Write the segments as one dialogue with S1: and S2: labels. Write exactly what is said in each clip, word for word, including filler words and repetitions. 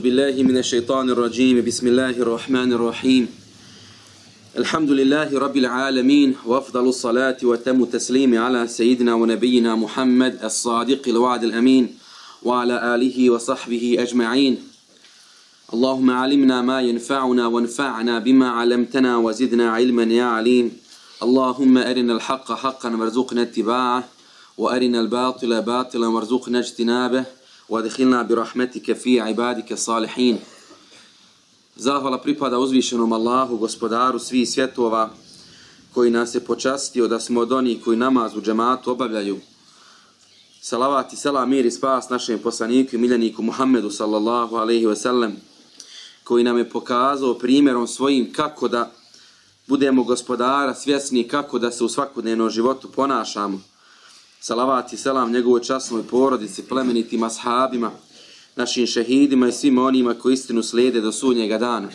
S1: بالله من الشيطان الرجيم بسم الله الرحمن الرحيم الحمد لله رب العالمين وأفضل الصلاة وتم التسليم على سيدنا ونبينا محمد الصادق الوعد الأمين وعلى آله وصحبه أجمعين اللهم علمنا ما ينفعنا وانفعنا بما علمتنا وزدنا علما يا عليم اللهم أرنا الحق حقا وارزقنا اتباعه وأرنا الباطل باطلا وارزقنا اجتنابه وادخلنا برحمتك في عبادك الصالحين. Zahvala pripada uzvišenom Allahu, gospodaru svih svjetova, koji nas je počastio da smo od onih koji namaz u džematu obavljaju. Salavat i selam, mir i spas našem poslaniku i miljeniku Muhammedu sallallahu alaihi ve sellem, koji nam je pokazao primjerom svojim kako da budemo gospodara svjesni, kako da se u svakodnevnom životu ponašamo. Salavat i selam njegovoj časnoj porodici, plemenitim ashabima, našim šehidima i svima onima koji istinu slijede do sudnjega dana.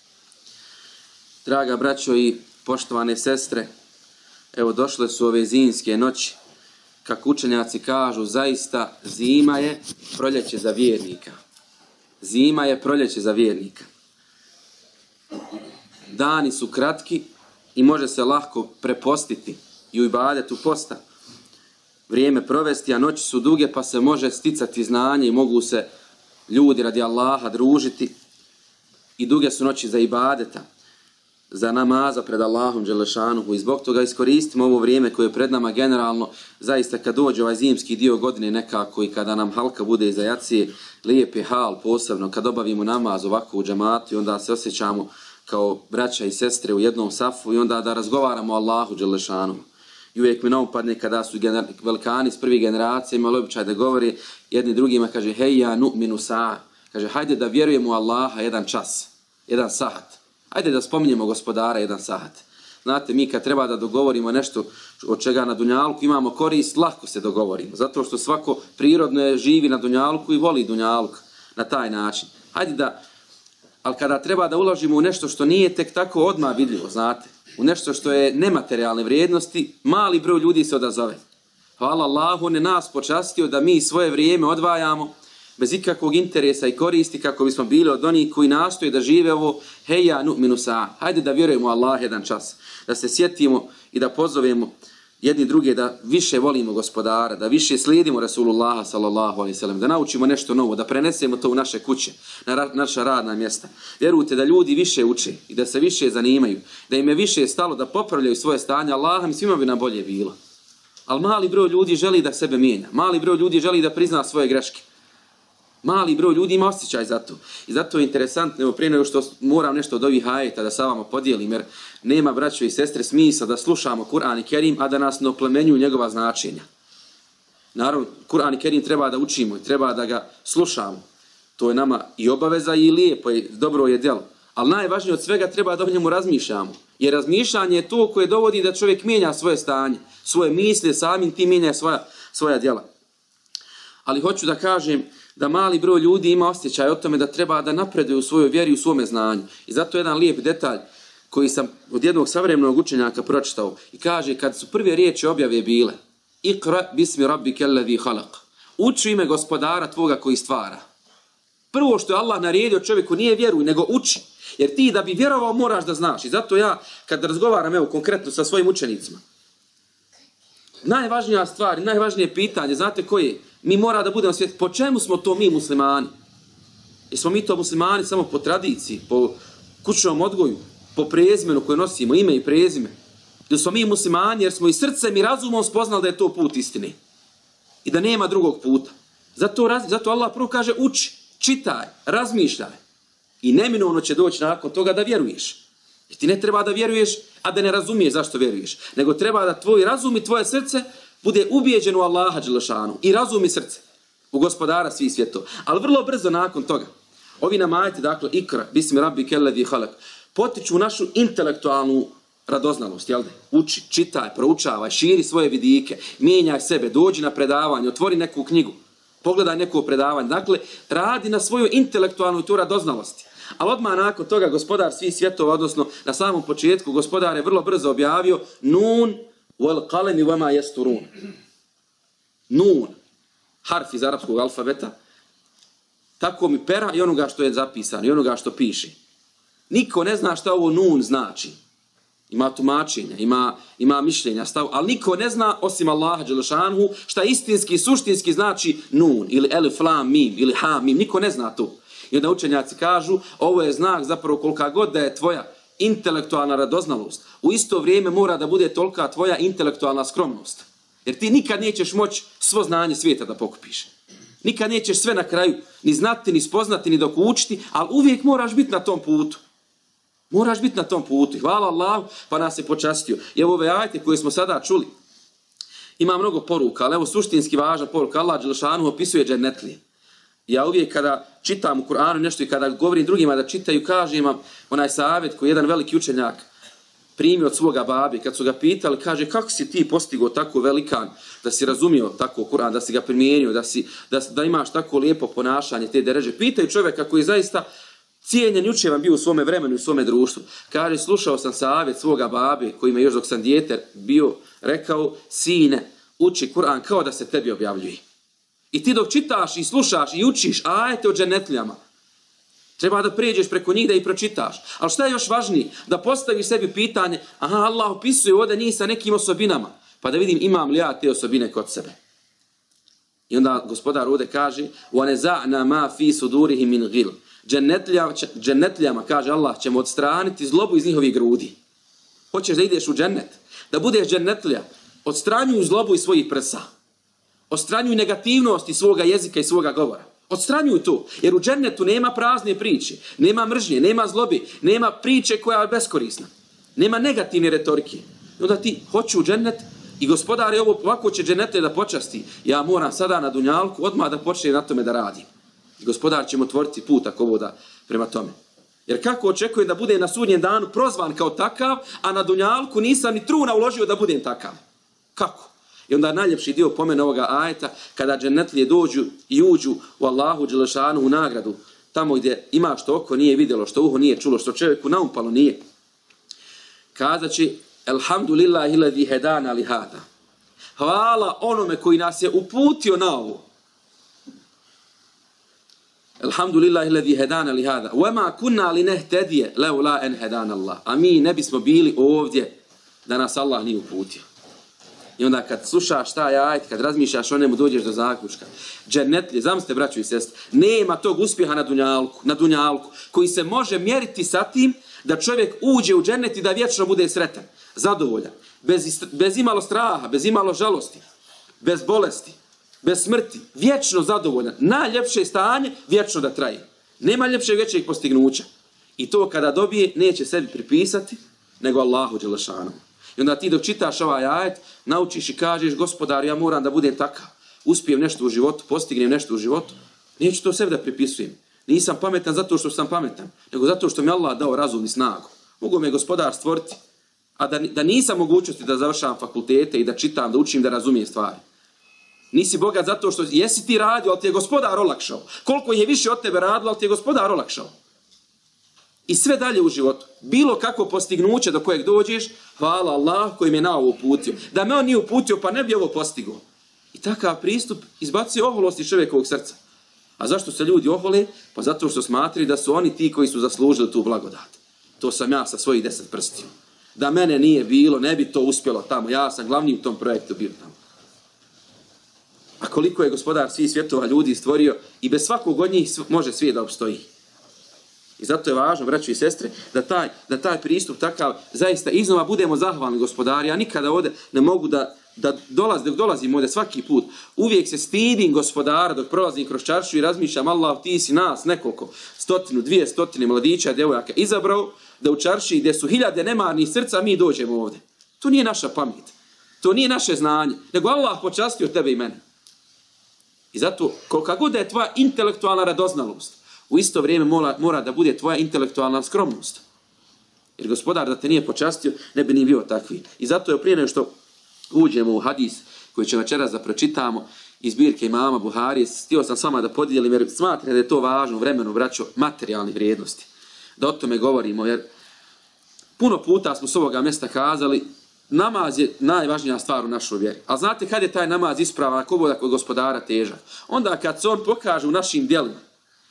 S1: Draga braćo i poštovane sestre, evo došle su ove zimske noći. Kako učenjaci kažu, zaista zima je proljeće za vjernika. Zima je proljeće za vjernika. Dani su kratki i može se lahko prepostiti i u ibadetu posta vrijeme provesti, a noći su duge pa se može sticati znanje i mogu se ljudi radi Allaha družiti. I duge su noći za ibadeta, za namaza pred Allahom dželešanuhu, i zbog toga iskoristimo ovo vrijeme koje je pred nama generalno. Zaista kad dođe ovaj zimski dio godine nekako i kada nam halka bude iza jacije, lijep je hal, posebno kad obavimo namaz ovako u džematu i onda se osjećamo kao braća i sestre u jednom safu i onda da razgovaramo o Allahu dželešanuhu. I uvijek mi naupadne kada su velikani iz prvih generacija imali običaj da govori jedni drugima, kaže hej ja nu'minu sa'a, kaže hajde da vjerujemo u Allaha jedan čas, jedan sahat, hajde da spominjemo gospodara jedan sahat. Znate, mi kad treba da dogovorimo nešto od čega na dunjalku imamo korist, lako se dogovorimo, zato što svako prirodno je živi na dunjalku i voli dunjalku na taj način. Hajde da, ali kada treba da uložimo u nešto što nije tek tako odmah vidljivo, znate, u nešto što je nematerijalne vrijednosti, mali broj ljudi se odazove. Hvala Allahu, on je nas počastio da mi svoje vrijeme odvajamo bez ikakvog interesa i koristi kako bismo bili od onih koji nastoje da žive ovo heja nu'minu sa'a. Hajde da vjerujemo u Allah jedan čas, da se sjetimo i da pozovemo jedni druge da više volimo gospodara, da više slijedimo Rasulullaha sallallahu alejhi ve sellem, da naučimo nešto novo, da prenesemo to u naše kuće, na ra naša radna mjesta. Vjerujte da ljudi više uče i da se više zanimaju, da im je više stalo da popravljaju svoje stanje. Allahom svima bi nam bolje bilo. Ali mali broj ljudi želi da sebe mijenja, mali broj ljudi želi da prizna svoje greške. Mali broj ljudi ima osjećaj za to. I zato je interesantno, evo prije nego što moram nešto od ovih ajeta da sa vama podijelim, jer nema, braćo i sestre, smisla da slušamo Kur'an i Kerim, a da nas ne oplemenjuju njegova značenja. Naravno, Kur'an i Kerim treba da učimo i treba da ga slušamo. To je nama i obaveza i lijepo, i dobro je djelo. Ali najvažnije od svega treba da o njemu razmišljamo. Jer razmišljanje je to koje dovodi da čovjek mijenja svoje stanje, svoje misli, samim tim mijenja svoja, svoja djela. Ali hoću da kažem da mali broj ljudi ima osjećaj o tome da treba da napreduje u svojoj vjeri i u svome znanju. I zato jedan lijep detalj koji sam od jednog savremenog učenjaka pročitao i kaže kad su prve riječi objave bile Iqra bismi rabbike alladhi khalaq. Uči ime gospodara tvoga koji stvara. Prvo što je Allah naredio čovjeku nije vjeruj, nego uči. Jer ti da bi vjerovao moraš da znaš. I zato ja kad razgovaram evo konkretno sa svojim učenicima, najvažnija stvar i najvažnije pitanje, znate koje? Mi mora da budemo svjesni, po čemu smo to mi muslimani? Jesmo mi to muslimani samo po tradiciji, po kućnom odgoju, po prezimenu koje nosimo, ime i prezime? Ili smo mi muslimani jer smo i srcem i razumom spoznali da je to put istine i da nema drugog puta. Zato, zato Allah prvo kaže uči, čitaj, razmišljaj i neminovno će doći nakon toga da vjeruješ. I ti ne treba da vjeruješ, a da ne razumiješ zašto vjeruješ, nego treba da tvoj razum i tvoje srce bude ubijeđen u Allaha dželešanu i razum i srce u gospodara svih svjetova. Ali vrlo brzo nakon toga, ovi nam ajeti, dakle, Ikra, bismi rabbike alladhi khalaq, potiču našu intelektualnu radoznalost, jel da? Uči, čitaj, proučavaj, širi svoje vidike, mijenjaj sebe, dođi na predavanje, otvori neku knjigu, pogledaj neko predavanje. Dakle, radi na svoju intelektualnu i tu radoznalosti. Ali odmah nakon toga gospodar svih svjetova, odnosno na samom početku, gospodar je vrlo brzo objavio Nun wal qalami wama yasturun. Nun, harf iz arapskog alfabeta, tako mi pera i onoga što je zapisano i onoga što piše. Niko ne zna šta ovo nun znači. Ima tumačenja, ima, ima mišljenja, stav, ali niko ne zna osim Allaha dželešanhu šta istinski, suštinski znači nun ili elif, lam, mim ili ha, mim. Niko ne zna to. I onda učenjaci kažu, ovo je znak zapravo kolika god da je tvoja intelektualna radoznalost, u isto vrijeme mora da bude tolika tvoja intelektualna skromnost. Jer ti nikad nećeš moći svo znanje svijeta da pokupiš. Nikad nećeš sve na kraju ni znati, ni spoznati, ni dok učiti, ali uvijek moraš biti na tom putu. Moraš biti na tom putu. Hvala Allahu, pa nas je počastio. I evo ove ajete koje smo sada čuli, ima mnogo poruka, ali evo suštinski važna poruka. Allah dželešanu opisuje džennetlije. Ja uvijek kada čitam u Kur'anu nešto i kada govorim drugima da čitaju, kažem vam onaj savjet koji je jedan veliki učenjak primio od svoga babi. Kad su ga pitali, kaže, kako si ti postigao tako velikan, da si razumio tako Kur'an, da si ga primijenio, da, si, da, da imaš tako lijepo ponašanje, te dereže. Pitaju čovjeka koji zaista cijenjen jučer vam bio u svome vremenu i u svome društvu. Kaže, slušao sam savjet svoga babe, koji me još dok sam dijete bio, rekao, sine, uči Kur'an kao da se tebi objavljuje. I ti dok čitaš i slušaš i učiš ajete o dženetljama, treba da pređeš preko njih da ih pročitaš. Ali šta je još važnije? Da postaviš sebi pitanje, aha, Allah opisuje ovdje njih sa nekim osobinama, pa da vidim imam li ja te osobine kod sebe. I onda gospodar ovdje kaže, وَنَزَعْنَا مَا فِي سُدُورِهِ مِنْ غِلْ Dženetljama, kaže Allah, ćemo odstraniti zlobu iz njihovih grudi. Hoćeš da ideš u džennet? Da budeš džennetlja, odstranjuj zlobu iz svojih prsa. Odstranjuj negativnosti svoga jezika i svoga govora. Odstranjuj to, jer u džennetu nema prazne priče, nema mržnje, nema zlobe, nema priče koja je beskorisna, nema negativne retorike. I onda ti hoću u džennet i gospodar je ovo, ovako će džennetle da počasti. Ja moram sada na dunjalku odmah da počnem na tome da radim. I gospodar će mu otvoriti put ako ovo da prema tome. Jer kako očekujem da bude na sudnjem danu prozvan kao takav, a na dunjalku nisam ni truna uložio da budem takav. Kako? I onda najljepši dio pomena ovoga ajeta, kada džennetlije dođu i uđu u Allahu dželešanu u nagradu, tamo gdje ima što oko nije vidjelo, što uho nije čulo, što čovjeku naumpalo nije. Kazat će, Elhamdulillahi ladhi hedana li hada. Hvala onome koji nas je uputio na ovo. Elhamdulillahi ladhi hedana li hada. Wama kunna li nehtedije leula en hedana Allah. A mi ne bismo bili ovdje da nas Allah nije uputio. I onda kad slušaš taj ajet, kad razmišljaš o njemu, dođeš do zaključka. Džennetlije, zamislite braćo i sestre, nema tog uspjeha na dunjalku, na dunjalku, koji se može mjeriti sa tim da čovjek uđe u džennet i da vječno bude sretan, zadovoljan, bez, bez imalo straha, bez imalo žalosti, bez bolesti, bez smrti, vječno zadovoljan. Najljepše stanje, vječno da traje. Nema ljepšeg većeg postignuća. I to kada dobije, neće sebi pripisati, nego Allahu dželešanu. I onda ti dok čitaš ovaj ajet, naučiš i kažeš, gospodar, ja moram da budem takav. Uspijem nešto u životu, postignem nešto u životu. Neću to sebi da pripisujem. Nisam pametan zato što sam pametan, nego zato što mi Allah dao razum i snagu. Mogu me gospodar stvoriti, a da, da nisam mogućnosti da završavam fakultete i da čitam, da učim, da razumijem stvari. Nisi bogat zato što jesi ti radio, ali ti je gospodar olakšao. Koliko je više od tebe radilo, ali ti je gospodar olakšao. I sve dalje u životu. Bilo kako postignuće do kojeg dođeš, hvala Allah koji me na ovo uputio. Da me on nije uputio, pa ne bi ovo postigao. I takav pristup izbacuje oholost iz čovjekovog srca. A zašto se ljudi ohole? Pa zato što smatraju da su oni ti koji su zaslužili tu blagodat. To sam ja sa svojih deset prstiju. Da mene nije bilo, ne bi to uspjelo tamo. Ja sam glavni u tom projektu bio tamo. A koliko je gospodar svih svjetova ljudi stvorio i bez svakog od njih može svijet da opstoji. I zato je važno, braćo i sestre, da taj, da taj pristup takav zaista iznova budemo zahvalni gospodari. Ja nikada ovdje ne mogu da, da dolaz, dok dolazim ovdje svaki put. Uvijek se stidim gospodara dok prolazim kroz čaršu i razmišljam, Allah, ti si nas nekoliko, stotinu, dvije stotine mladića, djevojaka izabrao da u čarši gdje su hiljade nemarnih srca mi dođemo ovdje. To nije naša pamet. To nije naše znanje. Nego Allah počastio tebe i mene. I zato, kolika god je tvoja intelektualna radoznalost, u isto vrijeme mora, mora da bude tvoja intelektualna skromnost. Jer gospodar da te nije počastio, ne bi ni bio takvi. I zato je prije nego što uđemo u hadis koji ćemo večeras da pročitamo iz zbirke imama Buharije, htio sam s vama da podijelim jer smatram da je to važno u vremenu, braćo, materijalnih vrijednosti. Da o tome govorimo, jer puno puta smo s ovoga mjesta kazali, namaz je najvažnija stvar u našoj vjeri. A znate kad je taj namaz ispravan, ako bude kod gospodara težak? Onda kad se on pokaže u našim djelima.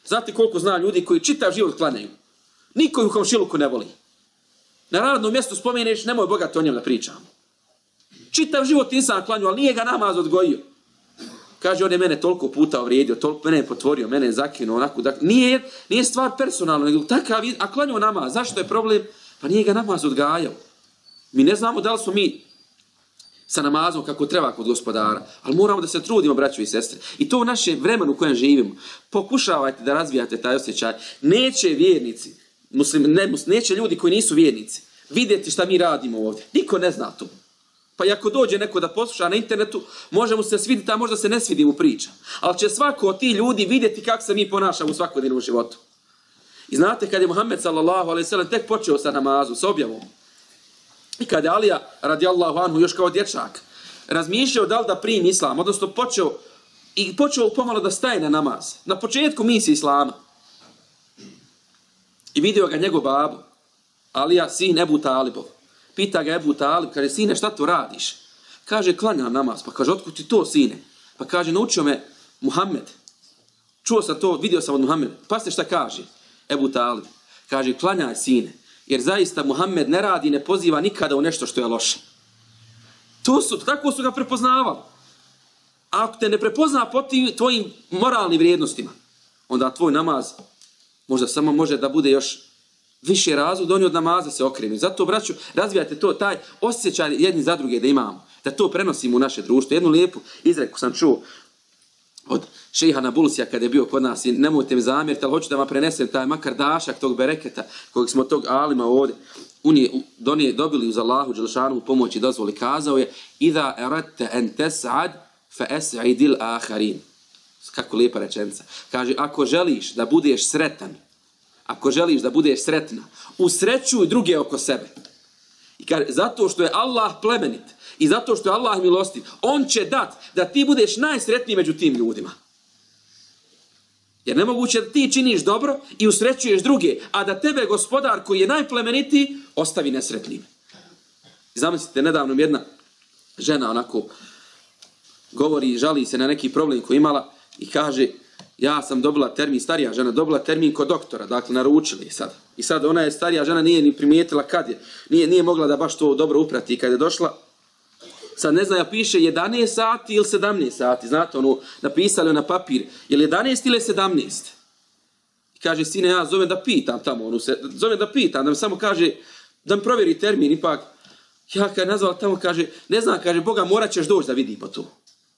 S1: Znate koliko zna ljudi koji čitav život klanjaju. Niko ih u komšiluku ne voli. Na radnom mjestu spomeneš, nemoj Boga to o njem da pričamo. Čitav život insan klanju, ali nije ga namaz odgojio. Kaže, on je mene toliko puta uvrijedio, toliko mene je potvorio, mene je zakinuo, onako, da, nije, nije stvar personalna, nego takav, a klanju namaz. Zašto je problem? Pa nije ga namaz odgajao. Mi ne znamo da li smo mi sa namazom kako treba kod gospodara, ali moramo da se trudimo, braćo i sestre. I to u našem vremenu u kojem živimo. Pokušavajte da razvijate taj osjećaj. Neće vjernici, muslim, ne, neće ljudi koji nisu vjernici vidjeti šta mi radimo ovdje. Niko ne zna to. Pa i ako dođe neko da posluša na internetu, može mu se svidjeti, a možda se ne svidi mu priča. Ali će svako od tih ljudi vidjeti kako se mi ponašamo u svakodnevnom životu. I znate, kad je Muhammed sallallahu alejhi ve sellem tek počeo sa namazom, sa objavom, i kad je Alija radijallahu anhu još kao dječak razmišljao da li da primi islam, odnosno počeo i počeo pomalo da staje na namaz. Na početku misije islama. I vidio ga njegov babu, Alija, sin Ebu Talibov. Pita ga Ebu Talib, kaže, sine, šta to radiš? Kaže, klanjam namaz. Pa kaže, otkud ti to, sine? Pa kaže, naučio me Muhammed. Čuo sam to, vidio sam od Muhammeda. Pa ste šta kaže? Ebu Talib. Kaže, klanjaj, sine. Jer zaista Muhammed ne radi, ne poziva nikada u nešto što je loše. To su, tako su ga prepoznavali. A ako te ne prepozna po tim tvojim moralnim vrijednostima, onda tvoj namaz možda samo može da bude još više razlog da oni od namaza se okrenu. Zato, braću, razvijate to, taj osjećaj jedni za druge da imamo, da to prenosimo u naše društvo. Jednu lijepu izreku sam čuo od šeha Nabulsija kada je bio kod nas i nemojte mi zamjeriti, ali hoću da vam prenesem taj makar dašak tog bereketa kojeg smo tog alima ovdje unije, donije, dobili uz Allahu dželešanu pomoć i dozvoli. Kazao je Iza eradte en tes'ad fa es'idil aharin. Kako lijepa rečenica. Kaže, ako želiš da budeš sretan, ako želiš da budeš sretna, usrećuj druge oko sebe. I kaže, zato što je Allah plemenit i zato što je Allah milostiv, on će dat da ti budeš najsretniji među tim ljudima. Jer nemoguće da ti činiš dobro i usrećuješ druge, a da tebe gospodar koji je najplemenitiji ostavi nesretnim. I zamislite, nedavno jedna žena onako govori, žali se na neki problem koji imala i kaže, ja sam dobila termin, starija žena, dobila termin kod doktora, dakle naručili sad. I sad ona je starija žena, nije ni primijetila kad je, nije, nije mogla da baš to dobro uprati. I kad je došla, sad ne znam, ja piše jedanaest sati ili sedamnaest sati, znate, ono, napisali na papir, je li jedanaest ili sedamnaest? I kaže, sine, ja zovem da pitam tamo, ono, se, zovem da pitam, da mi samo kaže, da mi provjeri termin, ipak, ja kad je nazvala tamo, kaže, ne znam, kaže, Boga, morat ćeš doći da vidimo to.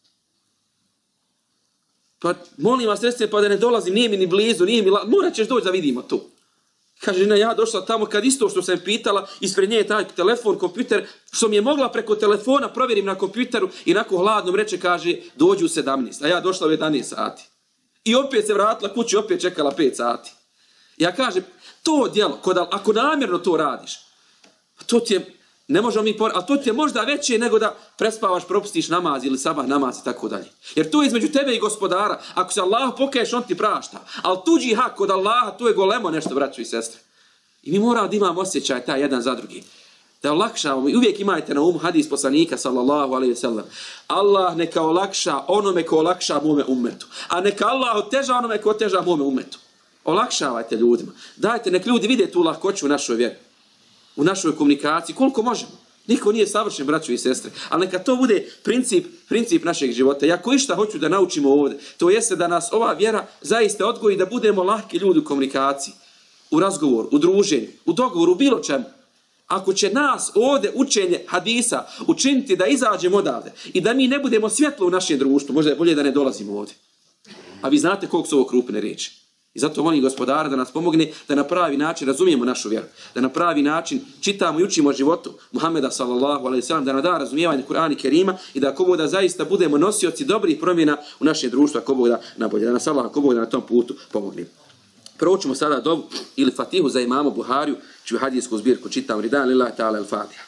S1: Pa molim vas, recite, pa da ne dolazim, nije mi ni blizu, nije mi la... morat ćeš doći da vidimo to. Kaže, žena, ja došla tamo kad isto što sam pitala, ispred nje je taj telefon, kompjuter, što mi je mogla preko telefona, provjerim na kompjuteru i nakon hladnom reče, kaže, dođu u sedamnaest, a ja došla u jedanaest sati. I opet se vratila kući, opet čekala pet sati. Ja kažem, to djelo, kod, ako namjerno to radiš, to ti je, ne možemo mi por... a to ti je možda veće nego da prespavaš, propustiš namaz ili sabah namaz i tako dalje. Jer to je između tebe i gospodara. Ako se Allah pokaješ, on ti prašta. Ali tuđi hak kod Allaha, to je golemo nešto, braćo i sestre. I mi moramo da imamo osjećaj taj jedan za drugi. Da olakšavamo. I uvijek imajte na umu hadis poslanika, sallallahu alejhi ve sellem. Allah neka olakša onome ko olakša mome ummetu. A neka Allah oteža onome ko oteža mome ummetu. Olakšavajte ljudima. Dajte, nek ljudi vide tu lahkoću u našoj vjeri. U našoj komunikaciji, koliko možemo. Niko nije savršen, braćo i sestre. Ali neka to bude princip, princip našeg života. I ako išta hoću da naučimo ovdje, to jeste da nas ova vjera zaista odgoji da budemo lahki ljudi u komunikaciji, u razgovoru, u druženju, u dogovoru, u bilo čemu. Ako će nas ovdje učenje hadisa učiniti da izađemo odavde i da mi ne budemo svjetlo u našem društvu, možda je bolje da ne dolazimo ovdje. A vi znate koliko su ovo krupne riječi. I zato molim gospodara da nas pomogne da na pravi način razumijemo našu vjeru, da na pravi način čitamo i učimo životu Muhameda sallallahu alejhi ve sellem, da nam da razumijevanje Kur'ana Kerima i da ako Bog da zaista budemo nosioci dobrih promjena u našem društvu, ako Bog da nabolje, da nas Allah, ako Bog da na tom putu pomogne. Proučimo sada dovu ili Fatihu za imama Buhariju, čiju hadijsku zbirku čitam, ridan lillahi ta'ala al-Fatiha.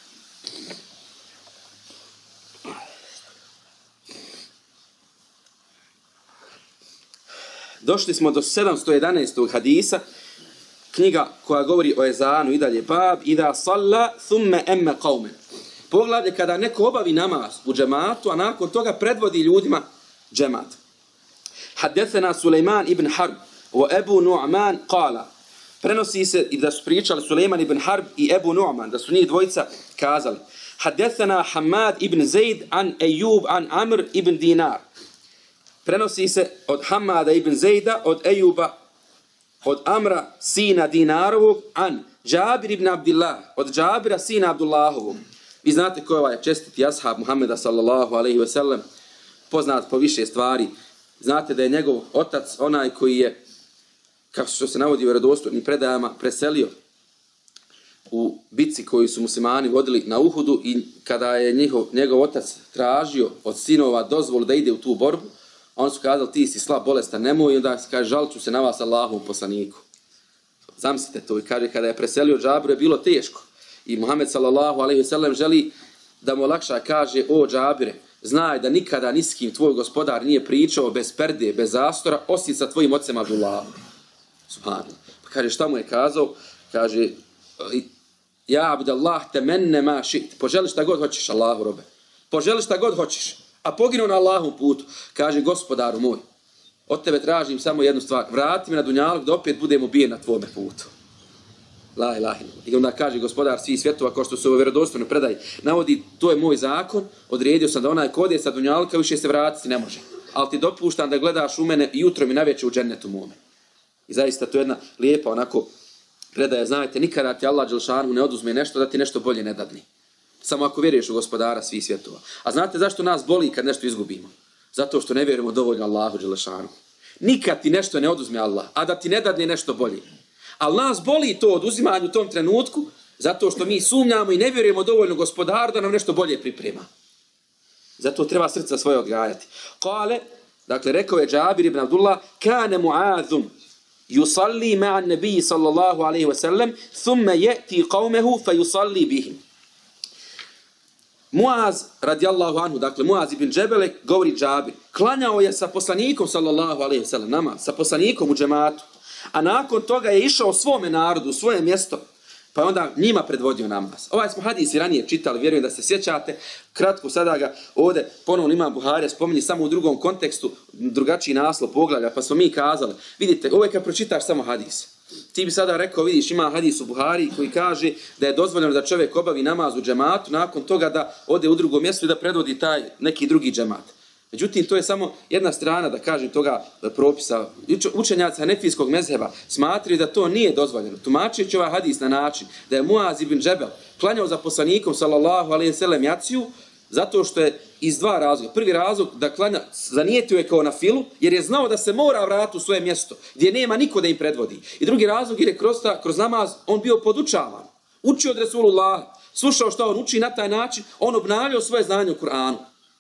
S1: Došli smo do sedamsto jedanaestog hadisa, knjiga koja govori o ezanu i dalje. Bab ida salla thumme emme qaumen. Poglavlje kada neko obavi namaz u džematu, a nakon toga predvodi ljudima džemat. Haddethena Sulejman ibn Harb, o Ebu Nu'man kala. Prenosi se i da su pričali Sulejman ibn Harb i Ebu Nu'man, da su njih dvojica kazali. Hadethana Hamad ibn Zaid an Ejub an Amr ibn Dinar. Prenosi se od Hamada ibn Zejda, od Ejuba, od Amra sina Dinarovog, an Džabir ibn Abdillah, od Džabira sina Abdullahovog. Vi znate ko je ovaj čestiti ashab Muhammeda sallallahu alaihi ve sellem, poznat po više stvari. Znate da je njegov otac onaj koji je, kako što se navodi u vjerodostojnim predajama, preselio u bitci koju su muslimani vodili na Uhudu i kada je njegov, njegov otac tražio od sinova dozvolu da ide u tu borbu, oni su kazali ti si slab, bolestan, nemoj, i onda se kaže žalit ću se na vas Allahovom poslaniku. Zamislite to, i kaže kada je preselio Džabiru je bilo teško. I Muhammed sallallahu alejhi ve sellem želi da mu olakša, kaže o Džabire, znaj da nikada ni s kim tvoj gospodar nije pričao bez perde, bez zastora, osim sa tvojim ocem Abdullahom. Subhanallah. Pa kaže šta mu je kazao? Kaže ja Abdullah temenne ma šit. Poželi šta god hoćeš, Allahu robe. Poželi šta god hoćeš. A poginu na Allahovom putu. Kaže gospodaru moj, od tebe tražim samo jednu stvar. Vrati me na dunjaluk da opet budem ubijen na tvome putu. La ilaha illallah. I onda kaže gospodar svih svjetova, kao što se u vjerodostojnoj predaji navodi, to je moj zakon, odredio sam da onaj ko ode sa dunjaluka više se vratiti ne može. Ali ti dopuštam da gledaš u mene jutrom i navečer u džennetu mome. I zaista to je jedna lijepa onako predaja, znajte, nikada ti Allah dželešanu ne oduzme nešto da ti nešto bolje ne dadne. Samo ako vjeruješ u gospodara svih svjetova. A znate zašto nas boli kad nešto izgubimo? Zato što ne vjerujemo dovoljno Allahu dželešanu. Nikad ti nešto ne oduzme Allah, a da ti ne dadne nešto bolje. Ali nas boli to oduzimanje u tom trenutku, zato što mi sumnjamo i ne vjerujemo dovoljno gospodaru da nam nešto bolje priprema. Zato treba srca svoje odgajati. Kale, dakle, rekao je Džabir ibn Abdullah, kane Mu'adhum yusalli ma'an nabiji sallallahu alaihi wa sallam, thumme je'ti qavmehu fa yusalli bihim. Muaz radijallahu anhu, dakle Muaz ibn Džebele, govori Džabir, klanjao je sa poslanikom sallallahu alaihi wa sallam, nama, sa poslanikom u džematu. A nakon toga je išao svome narodu, u svoje mjesto, pa je onda njima predvodio namaz. Ovaj smo hadis i ranije čitali, vjerujem da se sjećate. Kratko sada ga ovdje ponovno Imam Buharija spominje samo u drugom kontekstu, drugačiji naslov poglavlja, pa smo mi kazali. Vidite, ovo je kad pročitaš samo hadis. Ti bi sada rekao, vidiš, ima hadis u Buhariji koji kaže da je dozvoljeno da čovjek obavi namaz u džematu, nakon toga da ode u drugo mjesto i da predvodi taj neki drugi džemat. Međutim, to je samo jedna strana, da kažem, toga propisa. Učenjaci hanefijskog mezheba smatraju da to nije dozvoljeno. Tumačeći ovaj hadis na način da je Muaz ibn Džebel klanjao za poslanikom sallallahu alejhi ve sellem jaciju zato što je iz dva razloga. Prvi razlog da klanja, zanijetio je kao na filu, jer je znao da se mora vratiti u svoje mjesto, gdje nema niko da im predvodi. I drugi razlog jer je kroz, ta, kroz namaz on bio podučavan. Učio od Resulullah, slušao što on uči na taj način, on obnavljao svoje znanje u Kur'anu.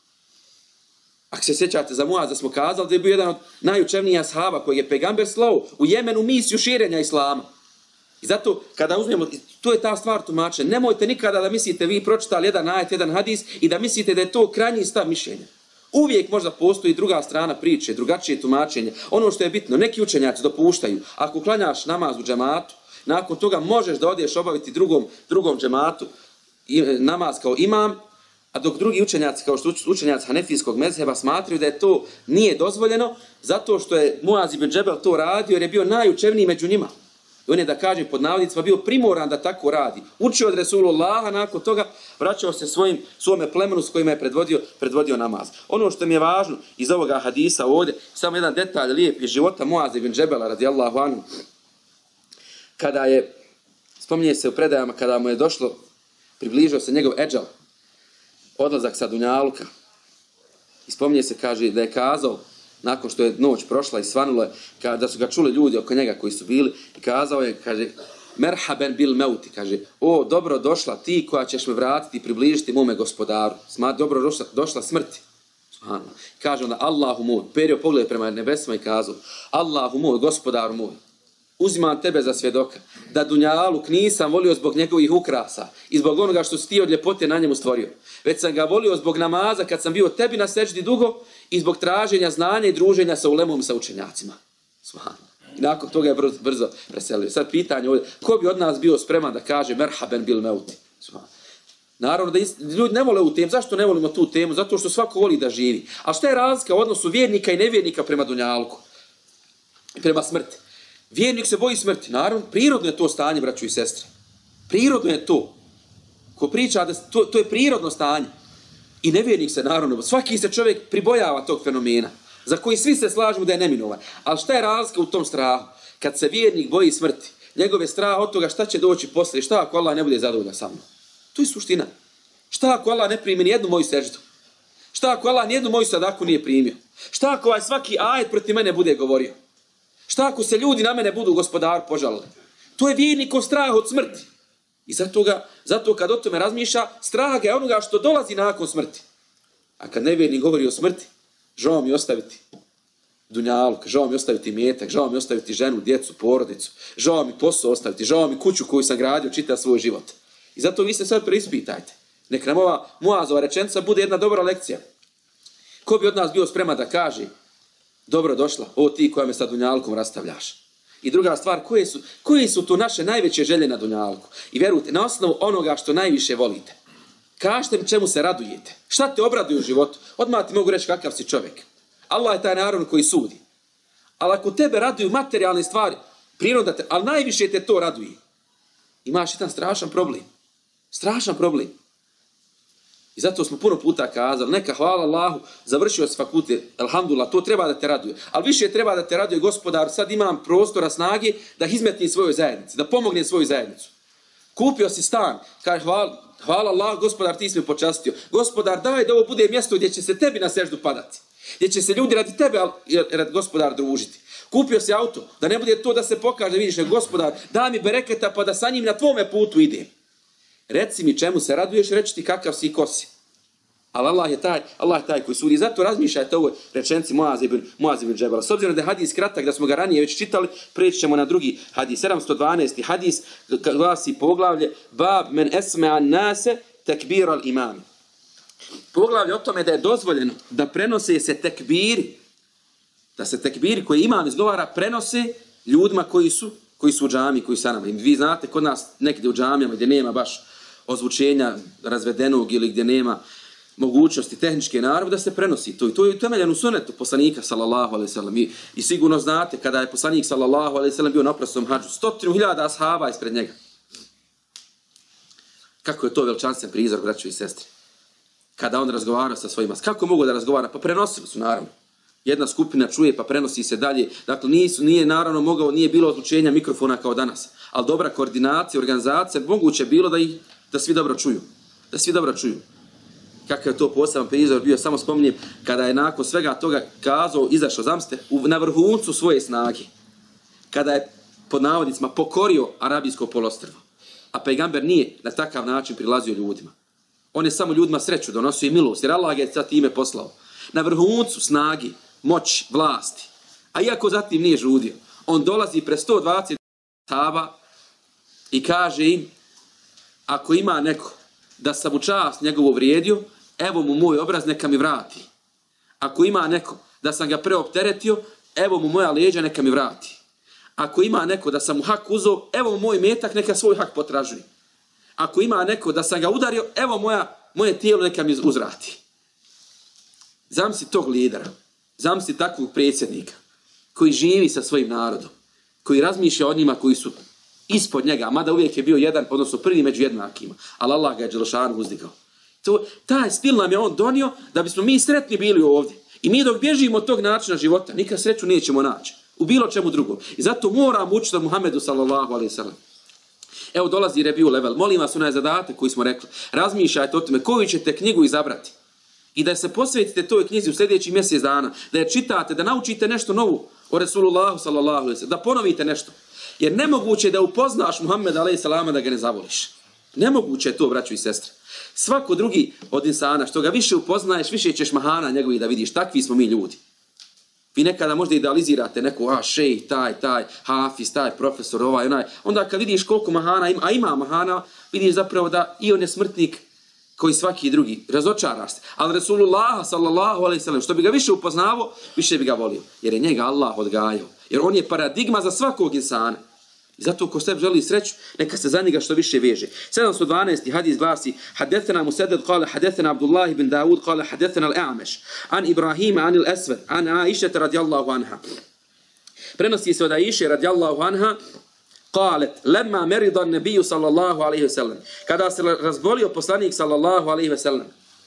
S1: Ako se sjećate za Muaza smo kazali da je bio jedan od najučevnijih ashaba koji je pegamber slao u Jemenu misiju širenja islama. I zato kada uzmemo, to je ta stvar tumačenja, nemojte nikada da mislite vi pročitali jedan ajet, jedan hadis i da mislite da je to krajnji stav mišljenja. Uvijek možda postoji druga strana priče, drugačije tumačenje. Ono što je bitno, neki učenjaci dopuštaju, ako klanjaš namaz u džematu, nakon toga možeš da odeš obaviti drugom, drugom džematu namaz kao imam, a dok drugi učenjaci, kao što učenjaci hanefijskog mezheba, smatraju da je to nije dozvoljeno, zato što je Muaz ibn Džebel to radio, jer je bio najučevniji među njima. I on je, da kažem, pod navodnicima bio primoran da tako radi. Učio od Resulullaha, nakon toga vraćao se svojim, svome plemenu s kojima je predvodio, predvodio namaz. Ono što mi je važno iz ovoga hadisa ovdje, samo jedan detalj lijep iz života Muaz ibn Džebela, radijallahu anhu, kada je, spominje se u predajama, kada mu je došlo, približio se njegov edžal, odlazak sa dunjaluka. I spominje se, kaže, da je kazao, nakon što je noć prošla i svanulo je, da su ga čuli ljudi oko njega koji su bili, i kazao je, kaže, merhaben bil meuti, kaže, o, dobro došla ti koja ćeš me vratiti i približiti mome gospodaru. Sma, dobro došla, došla smrti. Subhanallah. Kaže onda, Allahu moj, perio pogled prema nebesima i kazao, Allahu moj, gospodaru moj, uzimam tebe za svjedoka, da dunjaluk nisam volio zbog njegovih ukrasa i zbog onoga što si ti od ljepote na njemu stvorio. Već sam ga volio zbog namaza kad sam bio tebi na sećdi dugo i zbog traženja znanja i druženja sa ulemom sa učenjacima. I nakon toga je brzo, brzo preselio. Sad pitanje ovdje, ko bi od nas bio spreman da kaže merhaben bil meuti? Naravno da ljudi ne vole u temu. Zašto ne volimo tu temu? Zato što svako voli da živi. A šta je razlika u odnosu vjernika i nevjernika prema dunjalku? prema smrti. Vjernik se boji smrti. Naravno, prirodno je to stanje, braćo i sestre. Prirodno je to. Ko priča da to, to je prirodno stanje. I nevjernik se, naravno, svaki se čovjek pribojava tog fenomena, za koji svi se slažu da je neminovan. Ali šta je razlika u tom strahu? Kad se vjernik boji smrti, njegove strah od toga šta će doći poslije, šta ako Allah ne bude zadovoljan sa mnom? To je suština. Šta ako Allah ne primi nijednu moju seždu? Šta ako Allah nijednu moju sadaku nije primio? Šta ako ovaj svaki ajet protiv mene bude govorio? Šta ako se ljudi na mene budu gospodar požalili? To je vjernikov strah od smrti. I zato, ga, zato kad o tome razmišlja, strah je onoga što dolazi nakon smrti. A kad nevjernik govori o smrti, žao mi ostaviti dunjaluk, žao mi ostaviti metak, žao mi ostaviti ženu, djecu, porodicu, žao mi posao ostaviti, žao mi kuću koju sam gradio čitav svoj život. I zato vi se sad preispitajte. Nek nam ova Muazova rečenica bude jedna dobra lekcija. Ko bi od nas bio spreman da kaže, dobro došla, o ti koja me sa dunjalkom rastavljaš. I druga stvar, koje su, koje su to naše najveće želje na dunjalku? I vjerujte, na osnovu onoga što najviše volite. Kažite mi čemu se radujete. Šta te obraduje u životu? Odmah ti mogu reći kakav si čovjek. Allah je taj narod koji sudi. Ali ako tebe raduju materijalne stvari, priroda te, ali najviše te to raduje. Imaš jedan strašan problem. Strašan problem. I zato smo puno puta kazali, neka hvala Allahu, završio si fakultet, alhamdulillah, to treba da te raduje. Ali više treba da te raduje gospodar, sad imam prostora, snage da izmetim svojoj zajednici, da pomognem svoju zajednicu. Kupio si stan, kaže hvala, hvala Allah, gospodar, ti si me počastio. Gospodar, daj da ovo bude mjesto gdje će se tebi na seždu padati. Gdje će se ljudi radi tebe, radi gospodar, družiti. Kupio si auto, da ne bude to da se pokaže, vidiš, ne, gospodar, daj mi bereketa pa da sa njim na tvome putu idem. Reci mi čemu se raduješ, reći ti kakav si i ko si. Ali Allah je taj, Allah je taj koji sudi. Zato razmišljajte o ovoj rečenci Muaz ibn, Muaz ibn Džebela. S obzirom da je hadis kratak, da smo ga ranije već čitali, preći ćemo na drugi hadis. sedamsto dvanaesti hadis glasi poglavlje Bab men esme'an nase tekbir al imam. Poglavlje o tome da je dozvoljeno da prenose se tekbiri, da se tekbiri koji imam izgovara prenose ljudima koji su, koji su u džami, koji su sa nama. I vi znate kod nas nekde u džamijama gdje nema baš ozvučenja razvedenog ili gdje nema mogućnosti tehničke naravi da se prenosi to. I to je utemeljeno u sunetu poslanika sallallahu alejhi ve sellem. I, I sigurno znate kada je poslanik sallallahu alejhi ve sellem bio na oprosnom hadžu, stotinu hiljada ashaba ispred njega. Kako je to veličanstven prizor, braćo i sestre. Kada on razgovara sa svojima, kako mogu da razgovara? Pa prenosili su, naravno. Jedna skupina čuje pa prenosi se dalje. Dakle, nisu, nije naravno mogao, nije bilo odlučenja mikrofona kao danas. Ali dobra koordinacija, organizacija, moguće bilo da, ih, da svi dobro čuju. Da svi dobro čuju. Kakav je to poseban prizor bio, samo spominjem, kada je nakon svega toga kazao, izašao, zamislite, na vrhuncu svoje snage. Kada je, pod navodnicima, pokorio arabijsko poluostrvo. A pejgamber nije na takav način prilazio ljudima. On je samo ljudima sreću donosio i milost, jer Allah je sad time poslao. Na vrhuncu snagi, moći, vlasti. A iako zatim nije žudio, on dolazi pre sto dvadeset ashaba i kaže im, ako ima neko da sam u čast njegovu vrijedio, evo mu moj obraz, neka mi vrati. Ako ima neko da sam ga preopteretio, evo mu moja leđa, neka mi vrati. Ako ima neko da sam mu hak uzeo, evo mu moj metak, neka svoj hak potražuje. Ako ima neko da sam ga udario, evo moja, moje tijelo, neka mi uzvrati. Zamisli tog lidera, zamisli takvog predsjednika, koji živi sa svojim narodom, koji razmišlja o njima koji su ispod njega, mada uvijek je bio jedan, odnosno prvi među jednakima, ali Allah ga je Đelešanu uzdigao. To, taj stil nam je on donio da bismo mi sretni bili ovdje. I mi dok bježimo od tog načina života, nikad sreću nećemo naći. U bilo čemu drugom. I zato moramo učiti od Muhammedu sallallahu alejhi ve sellem. Evo dolazi Rebiul Level. Molim vas onaj zadatak koji smo rekli. Razmišljajte o tome koju ćete knjigu izabrati. I da se posvetite toj knjizi u sljedećih mjesec dana. Da je čitate, da naučite nešto novo o Resulullahu sallallahu alejhi ve sellem. Da ponovite nešto. Jer nemoguće je da upoznaš Muhammeda alejhi selama da ga ne zavoliš. Nemoguće je to, braćo i sestre. Svako drugi od insana, što ga više upoznaješ, više ćeš mahana njegovih da vidiš. Takvi smo mi ljudi. Vi nekada možda idealizirate neko, a šejh, taj, taj, hafiz, taj, profesor, ovaj, onaj. Onda kad vidiš koliko mahana ima, a ima mahana, vidiš zapravo da i on je smrtnik koji svaki drugi. Razočaraš se. Ali Resulullah sallallahu alejhi ve sellem, što bi ga više upoznavao, više bi ga volio. Jer je njega Allah odgajao. Jer on je paradigma za svakog insana. I zato ko sebi želi sreću, neka se za njega što više veže. sedamsto dvanaesti hadis glasi: Hadethena Musaddad qala hadethena Abdullah ibn Daud qala hadethena al-A'mash an Ibrahima an al-Aswad an Aisha radijallahu anha. Prenosi se od Aiše radijallahu anha, قالت لما مرض النبي صلى الله عليه وسلم kada se razbolio poslanik sallallahu alejhi ve sellem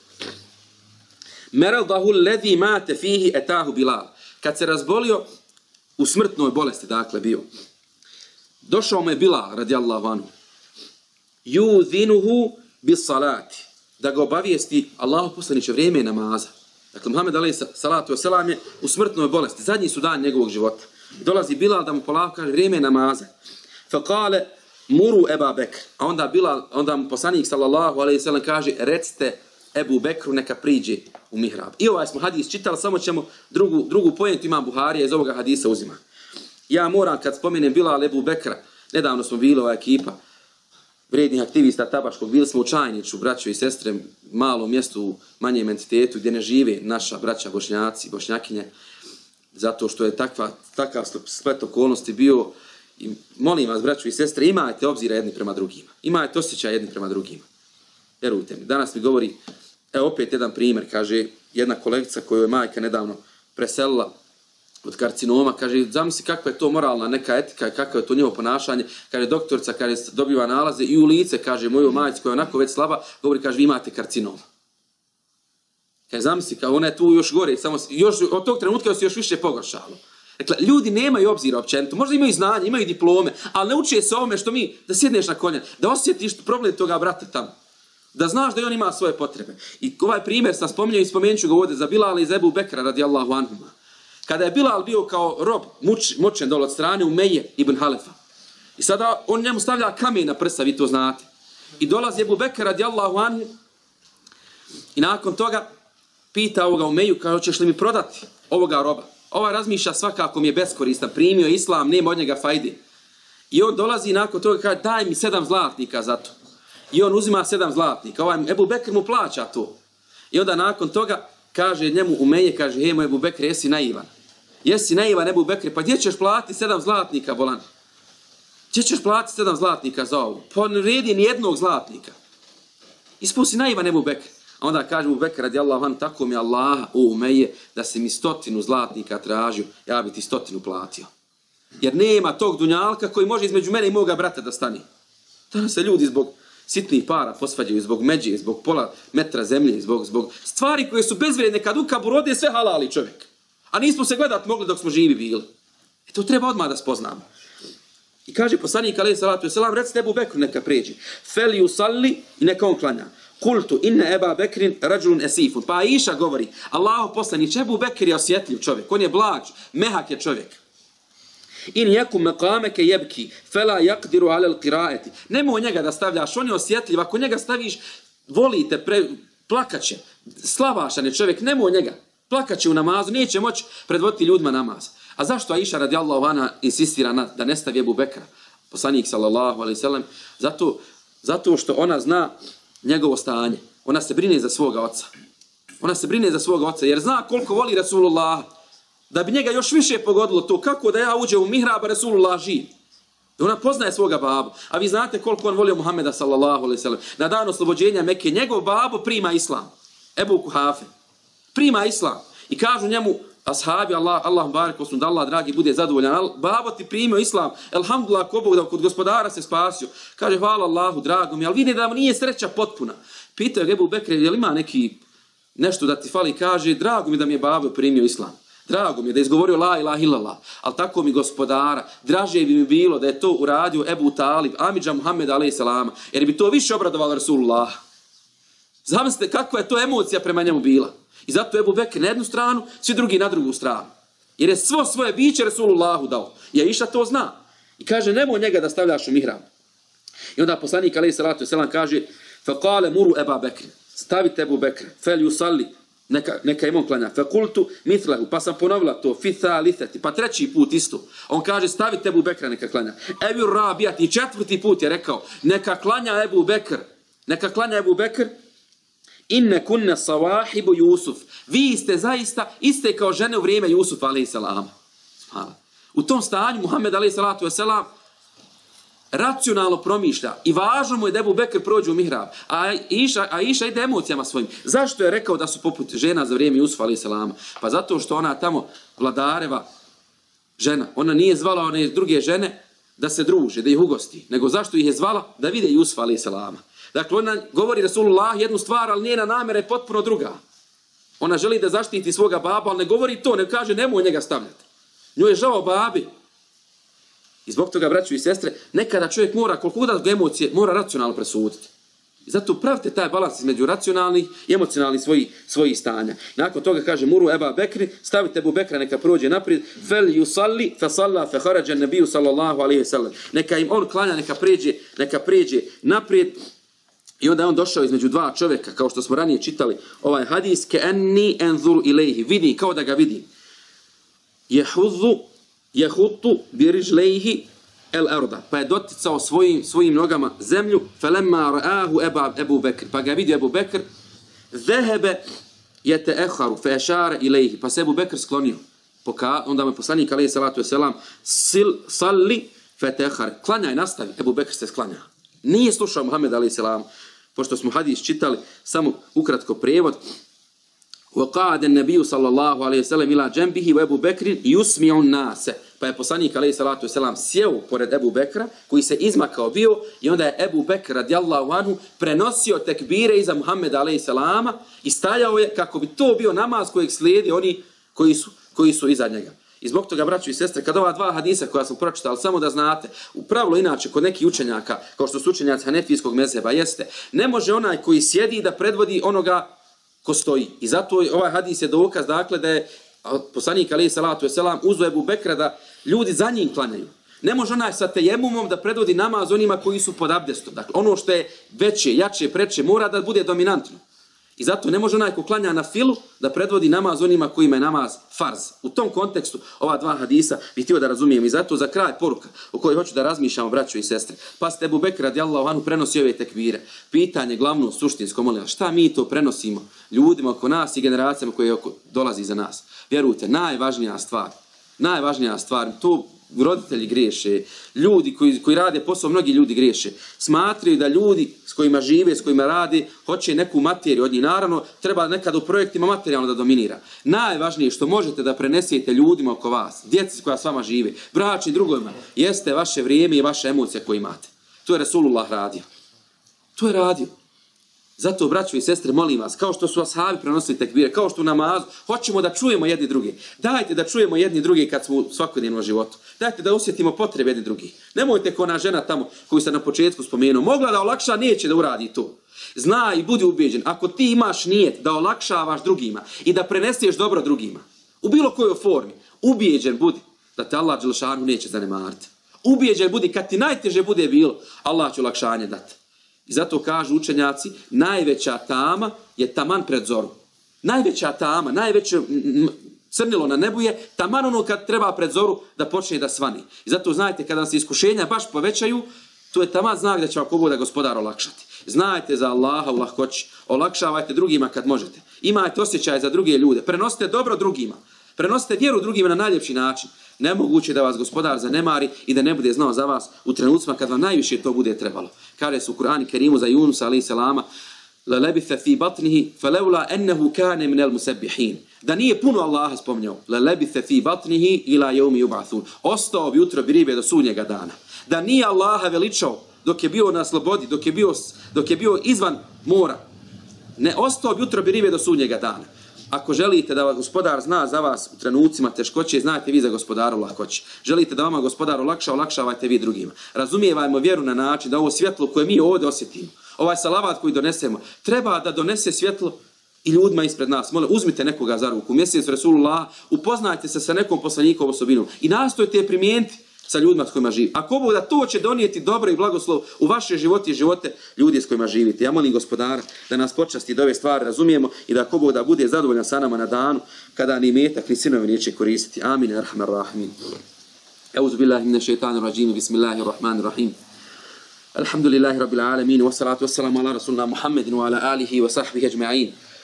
S1: مرضه الذي مات فيه اتاه بلال kad se razbolio u smrtnoj bolesti, dakle bio, došao mu je Bilal radijallahu anhu yuzinuhu bis salati, da ga obavijesti Allahu poslaniče vrijeme namaza. Dakle, Muhammed alejhi salatu vesselam je u smrtnoj bolesti, zadnji su dan njegovog života. Dolazi Bilal da mu polako kaže vrijeme namaza. Faqale muru Eba Bekr. A onda Bilal, onda mu poslanik sallallahu alejhi ve sellem kaže recite Ebu Bekru neka priđe u mihrab. I ovaj smo hadis čitali, samo ćemo drugu, drugu pojentu imam Buharija iz ovoga hadisa uzima. Ja moram kad spomenem Bilal Ebu Bekra, nedavno smo bili ova ekipa vrijednih aktivista tabaškog, bili smo u Čajniću, braćo i sestre, malom mjestu u manjem entitetu gdje ne žive naša braća Bošnjaci, Bošnjakinje, zato što je takva, takav splet okolnosti bio. I molim vas, braćo i sestre, imajte obzira jedni prema drugima. Imajte osjećaj jedni prema drugima. Vjerujte mi, danas mi govori, evo opet jedan primjer, kaže jedna kolegica koju je majka nedavno preselila od karcinoma, kaže, zamisli kakva je to moralna neka etika i kakvo je to njevo ponašanje, kaže doktorica, kaže, dobiva nalaze i u lice, kaže, moju majci koja je onako već slaba, govori, kaže, vi imate karcinom. Kaže, zamisli, kao ona je tu još gore, samo, još, od tog trenutka se još više pogoršalo. Dakle, ljudi nemaju obzira općenito, možda imaju znanje, imaju diplome, ali ne uče se ovome što mi, da sjedneš na konja, da osjetiš problem toga brata tamo, da znaš da i on ima svoje potrebe. I ovaj primjer sam spominjao i spomenut ću ga ovdje za Bilala i za Ebu Bekra radijallahu anhuma. Kada je Bilal bio kao rob muč, mučen dole od strane Umeje ibn Halefa. I sada on njemu stavlja kamen na prsa, vi to znate. I dolazi Ebu Bekr radijallahu anhu i nakon toga pita ovoga Umeju, kaže, hoćeš li mi prodati ovoga roba? Ovaj razmišlja svakako mi je beskoristan, primio islam, nema od njega fajde. I on dolazi i nakon toga kaže, daj mi sedam zlatnika za to. I on uzima sedam zlatnika. Ovaj Ebu Bekr mu plaća to. I onda nakon toga kaže njemu Umeje, kaže, hej moj Ebu Bekr, jesi naivan. Jesi naivan Ebu Bekr, pa gdje ćeš platiti sedam zlatnika, bolan? Gdje ćeš platiti sedam zlatnika za ovo? Pa ne redi ni jednog zlatnika. Ispusti naivan Ebu Bekr. A onda kaže Ebu Bekr radijallahu anhu, tako mi Allaha, o Umeje, da se mi stotinu zlatnika tražio, ja bi ti stotinu platio. Jer nema tog dunjalka koji može između mene i moga brata da stani. Danas se ljudi zbog sitnih para posvađaju, zbog međe, zbog pola metra zemlje, zbog, zbog stvari koje su bezvrijedne, kad u kabu rode sve halali čovjek. A nismo se gledati mogli dok smo živi bili. E to treba odmah da spoznamo. I kaže poslanik alejhi salatu vesselam, recite Ebu Bekru neka pređe. Feli usalli i neka on klanja. Kultu inne Eba Bekrin rađulun esifun. Pa Aisha govori, Allahu poslaniče, Ebu Bekr je osjetljiv čovjek, on je blag, mehak je čovjek. In jekum meqameke jebki, fela jakdiru alel qiraeti. Nemoj njega da stavljaš, on je osjetljiv, ako njega staviš, volite, pre, plakaće, slavašan je čovjek, nemoj njega, plakaće u namazu, neće moći predvoditi ljudima namaz. A zašto Aisha radijallahu anha insistira na, da ne stavi Ebu Bekra, poslanik sallallahu alejhi ve sellem? Zato, zato što ona zna njegovo stanje, ona se brine za svoga oca. Ona se brine za svoga oca, jer zna koliko voli Rasulullah. Da bi njega još više pogodilo to, kako da ja uđem u mihrab, a Rasulullah živ. I ona poznaje svoga babu. A vi znate koliko on volio Muhameda sallallahu alejhi ve sellem. Na dan oslobođenja Mekke, njegov babo prima islam. Ebu Kuhafe. Prima islam. I kažu njemu, ashabi, Allah, Allah barik osnu, da Allah, dragi, bude zadovoljan. Babo ti primio islam. Elhamdulillah, ko Bog da kod gospodara se spasio. Kaže, hvala Allahu, drago mi, ali vidi da mu nije sreća potpuna. Pitao je Ebu Bekre, je li ima neki nešto da ti fali? Kaže, drago mi da mi je babo primio islam. Drago mi je da je izgovorio la ilaha illallah, ali tako mi gospodara, draže bi mi bilo da je to uradio Ebu Talib, amidža Muhammeda alejhi selama, jer bi to više obradovalo Rasulullah. Zamislite kakva je to emocija prema njemu bila. I zato Ebu Bekr na jednu stranu, svi drugi na drugu stranu. Jer je svo svoje biće Rasulullahu dao. I Aisha to zna. I kaže, nemoj njega da stavljaš u mihrab. I onda poslanik alejhi salatu vesselam kaže, faqale muru Eba Bekr, stavite Ebu Bekr, fel yusalli, Neka, neka im on klanja. Fekultu mitlahu. Pa sam ponovila to. Fi thalithati. Pa treći put isto. On kaže stavite Ebu Bekra neka klanja. Ebu Rabijati. Četvrti put je rekao neka klanja Ebu Bekr. Neka klanja Ebu Bekr. Inne kunne sawahibu Jusuf. Vi ste zaista iste kao žene u vrijeme Jusufa alejhi salam. U tom stanju Muhammed alejhi salatu vesselam racionalno promišlja i važno mu je da Ebu Bekr prođe u mihrab, a Aisha, Aisha ide emocijama svojim. Zašto je rekao da su poput žena za vrijeme Jusufa alejhi salama? Pa zato što ona tamo vladareva žena. Ona nije zvala one druge žene da se druže, da ih ugosti, nego zašto ih je zvala? Da vide Jusufa alejhi selama. Dakle, ona govori Rasulullah jednu stvar, ali njena namjera je potpuno druga. Ona želi da zaštiti svoga baba, ali ne govori to, ne kaže nemoj njega stavljati. Njoj je žao babi. I zbog toga, braćo i sestre, nekada čovjek mora, koliko da emocije, mora racionalno presuditi. I zato pravite taj balans između racionalnih i emocionalnih svojih, svojih stanja. Nakon toga kaže Muru Eba Bekri, stavite Ebu Bekra neka prođe naprijed, fel yusalli fa salla fa kharaja nabiju sallallahu alejhi ve sellem. Neka im on klanja, neka pređe, neka pređe naprijed. I onda je on došao između dva čovjeka, kao što smo ranije čitali ovaj hadis, ke enni enzuru ilejhi, vidi kao da ga vidim. Jehuzu, jehutu birižlejhi el arda, pa je doticao svojim, svojim nogama zemlju, felemma ra'ahu eba, Ebu Bekr, pa ga vidio Ebu Bekr, zehebe je te eharu, fe ešare ilejhi, pa se Ebu Bekr sklonio. Poka, onda mu je poslanik alejhi salatu vesselam, sil, salli, fe te ehar, klanjaj, nastavi, Ebu Bekr se sklanja. Nije slušao Muhammed alejhi selam, pošto smo hadis čitali, samo ukratko prijevod. وقعد النبي صلى الله عليه وسلم إلى جنبه وأبو بكر يسمع الناس. Pa je poslanik alejhi salatu vesselam sjeo pored Ebu Bekra, koji se izmakao bio, i onda je Ebu Bekr radijallahu anhu prenosio tekbire iza Muhammeda alejhi selama i stajao je kako bi to bio namaz kojeg slijedi oni koji su, koji su iza njega. I zbog toga, braćo i sestre, kad ova dva hadisa koja sam pročitao, samo da znate, u pravilu inače kod nekih učenjaka, kao što su učenjaci hanefijskog mezheba, jeste, ne može onaj koji sjedi da predvodi onoga ko stoji. I zato ovaj hadis je dokaz, dakle, da je poslanik alejhi salatu vesselam uzeo Ebu Bekra da ljudi za njim klanjaju. Ne može onaj sa tejemumom da predvodi namaz onima koji su pod abdestom. Dakle, ono što je veće, jače, preče, mora da bude dominantno. I zato ne može onaj ko klanja na filu da predvodi namaz onima kojima je namaz farz. U tom kontekstu ova dva hadisa bih htio da razumijem. I zato za kraj poruka o kojoj hoću da razmišljamo, braćo i sestre. Pa ste Ebu Bekr radijallahu anhu prenosi ove tekvire. Pitanje glavno, suštinsko, molim, šta mi to prenosimo ljudima oko nas i generacijama koje dolazi za nas? Vjerujte, najvažnija stvar, najvažnija stvar, to roditelji griješe, ljudi koji, koji rade posao, mnogi ljudi griješe. Smatraju da ljudi s kojima žive, s kojima rade, hoće neku materiju od njih. Naravno, treba nekada u projektima materijalno da dominira. Najvažnije što možete da prenesete ljudima oko vas, djeci koja s vama žive, braći i drugovima, jeste vaše vrijeme i vaše emocije koje imate. To je Rasulullah radio. To je radio. Zato, braćo i sestre, molim vas, kao što su ashabi prenosili tekbire, kao što u namazu, hoćemo da čujemo jedni drugi. Dajte da čujemo jedni drugi kad smo u svakodnevnom životu. Dajte da osjetimo potrebe jedni drugi. Nemojte ko ona žena tamo koju sam na početku spomenuo, mogla da olakša, neće da uradi to. Zna i budi ubeđen, ako ti imaš nijet da olakšavaš drugima i da preneseš dobro drugima, u bilo kojoj formi, ubeđen budi da te Allah dželešanu neće zanemariti. Ubeđen budi, kad ti najteže bude bilo, Allah će olakšanje dati. I zato kažu učenjaci, najveća tama je taman pred zoru. Najveća tama, najveće crnilo na nebu je taman ono kad treba pred zoru da počne da svani. I zato znajte, kada se iskušenja baš povećaju, to je taman znak da će vam kogo da gospodar olakšati. Znajte za Allaha u lahkoći, olakšavajte drugima kad možete. Imajte osjećaj za druge ljude, prenosite dobro drugima, prenosite vjeru drugima na najljepši način. Nemoguće da vas gospodar zanemari i da ne bude znao za vas u trenucima kad vam najviše to bude trebalo. Kaže se u Kur'anu Kerimu za Junusa alejhi selama: "La labitha fi batnihi falawla annahu kana min al-musabbihin." Da nije puno Allaha spominjao, la labitha fi batnihi ila yawmi yub'athun. Ostao bi utrobi ribe do sudnjega dana. Da nije Allaha veličao dok je bio na slobodi, dok je bio dok je bio izvan mora, ne ostao bi utrobi ribe do sudnjega dana. Ako želite da vas gospodar zna za vas u trenucima teškoće, znajte vi za gospodaru lahkoće. Želite da vama gospodar olakša, olakšavajte vi drugima. Razumijevajmo vjeru na način da ovo svjetlo koje mi ovdje osjetimo, ovaj salavat koji donesemo, treba da donese svjetlo i ljudima ispred nas. Molim, uzmite nekoga za ruku, mjesec Resulullah, upoznajte se sa nekom poslanikovom osobinom i nastojte je primijeniti sa ljudima s kojima živi. Ako Bog da to će donijeti dobro i blagoslov u vaše živote i živote ljudi s kojima živite. Ja molim gospodara da nas počasti da ove stvari razumijemo i da ako Bog da bude zadovoljan sa nama na danu kada ni metak ni sinovi neće koristiti. Amin. Arhamar rahimin. Euzu billahi minash shaitanir rajim. Bismillahirrahmanirrahim. Alhamdulillahi rabbil alamin. Wassalatu wassalamu ala rasulina Muhammedin wa ala alihi wa sahbihi ajma'in.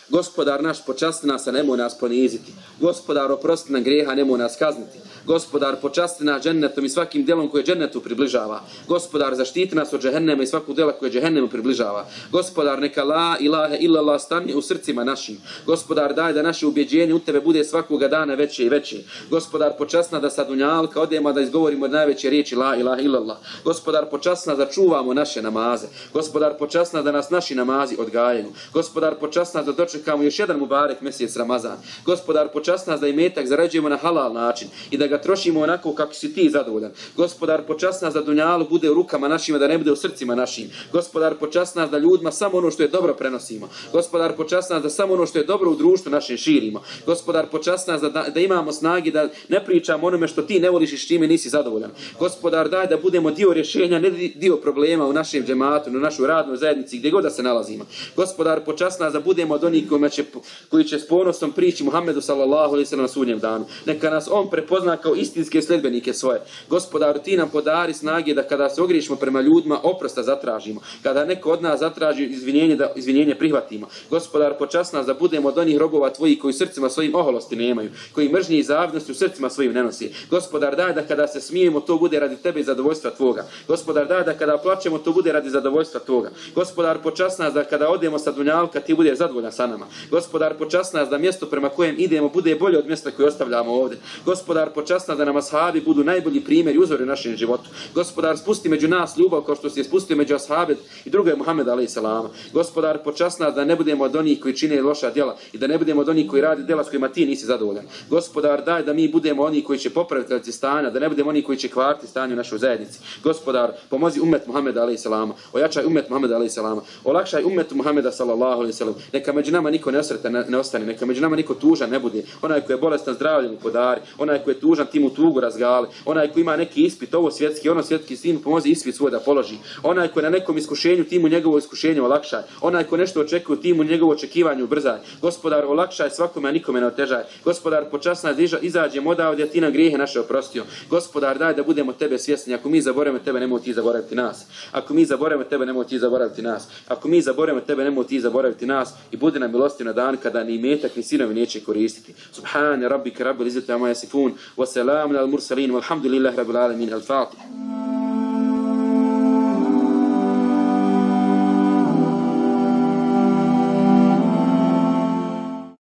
S1: Gospodar naš, počasti nas, a nemoj nas poniziti. Gospodar, oprosti nam grijeha, nemoj nas kazniti. Gospodar, počasti nas džennetom i svakim djelom koje džennetu približava. Gospodar, zaštiti nas od džehennema i svakog djela koje džehennemu približava. Gospodar, neka la ilahe illallah stane u srcima našim. Gospodar, daj da naše ubjeđenje u tebe bude svakoga dana veće i veće. Gospodar, počasti nas da sa dunjalka odemo da izgovorimo najveće riječi la ilahe illallah. Gospodar, počasti nas da čuvamo naše namaze. Gospodar, počasti nas da nas naši namazi odgajaju. Gospodar, počasti nas da dočekamo još jedan mubarek mjesec Ramazan. Gospodar, počasti nas da imetak zarađujemo na halal način i da ga trošimo onako kako si ti zadovoljan. Gospodar, počasti nas da dunjalu bude u rukama našima, da ne bude u srcima našim. Gospodar, počasti nas da ljudima samo ono što je dobro prenosimo. Gospodar, počasti nas da samo ono što je dobro u društvu našem širimo. Gospodar, počasti nas da, da, da imamo snagi da ne pričamo onome što ti ne voliš i s čime nisi zadovoljan. Gospodar, daj da budemo dio rješenja, ne dio problema u našem džematu, u našoj radnoj zajednici, gdje god da se nalazimo. Gospodar, počasti nas da budemo od onih koji će, koji će s ponosom prići Muhammedu sallallahu alejhi ve sellem na sudnjem danu. Neka nas on prepozna kao istinske sledbenike svoje. Gospodaru, ti nam podari snage da kada se ogriješimo prema ljudima, oprosta zatražimo. Kada neko od nas zatraži izvinjenje, da izvinjenje prihvatimo. Gospodar, počasti nas da budemo od onih robova tvojih koji srcima svojim oholosti nemaju, koji mržnje i zavidnosti u srcima svojim ne nosi. Gospodar, daj da kada se smijemo, to bude radi tebe i zadovoljstva tvoga. Gospodar, daj da kada plačemo, to bude radi zadovoljstva tvoga. Gospodar, počasti nas da kada odemo sa dunjalka, ti budeš zadovoljan sa nama. Gospodar, počasti nas da mjesto prema kojem idemo bude bolje od mjesta koje ostavljamo ovdje. Gospodar, počasti nas da nam ashabi budu najbolji primjer i uzori u našem životu. Gospodar, spusti među nas ljubav kao što si je spustio među ashabe i druge Muhameda alejhi selama. Gospodar, počasti nas da ne budemo od onih koji čine loša djela i da ne budemo od onih koji radi djela s kojima ti nisi zadovoljan. Gospodar, daj da mi budemo oni koji će popraviti stanja, da ne budemo oni koji će kvariti stanje u našoj zajednici. Gospodar, pomozi ummet Muhameda alejhi selama, ojačaj ummet Muhameda alejhi selama, olakšaj ummetu Muhameda sallallahu alejhi ve sellem. Neka među nama niko nesretan ne, ne ostane, neka među nama niko tužan ne bude. Onaj koji je bolestan zdravlje mu podari, onaj koji je tužan ti mu tugu razgali, onaj koji ima neki ispit, ovo svjetski, ono svjetski, ti mu pomozi ispit svoj da položi. Onaj koji na nekom iskušenju ti mu njegovo iskušenje olakšaj. Onaj koji nešto očekuje ti mu njegovo očekivanje ubrzaj. Gospodar, olakšaj svakome, a nikome ne otežaj. Gospodar, počasti nas da izađemo odavde, a ti nam grijehe naše oprostio. Gospodar, daj da budemo tebe svjesni. Ako mi zaboravimo tebe, nemoj ti zaboraviti nas. Ako mi zaboravimo tebe, nemoj ti zaboraviti nas. Ako mi zaboravimo tebe, nemoj ti zaboraviti nas i budi nam milostiv na dan kada ni imetak ni sinovi neće koristiti. Subhane rabbike rabbil izzati amma yasifun wa salamun al mursalin walhamdulillahi rabbil alamin. Al-Fatiha.